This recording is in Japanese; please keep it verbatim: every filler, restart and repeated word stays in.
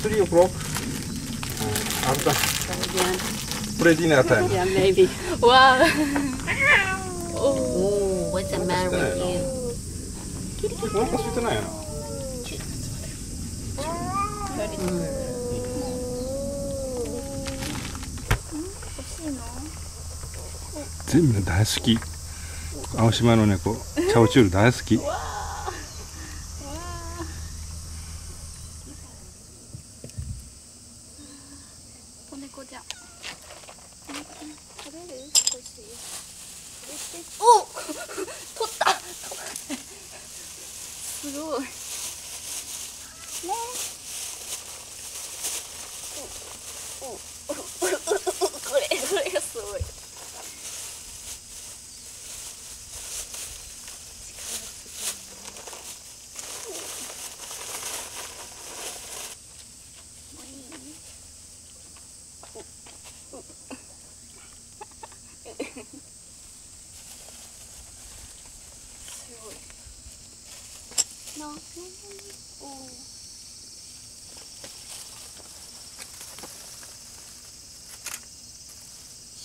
three o'clock. Uh, after play dinner time. Yeah, maybe. Wow. Oh, what's the matter with you? お腹空いてないよな。全部大好き。青島の猫、チャオチュール大好き。 子猫じゃん。食べる？少し。お、取った。すごい。ね。これこれがすごい。すごい。な。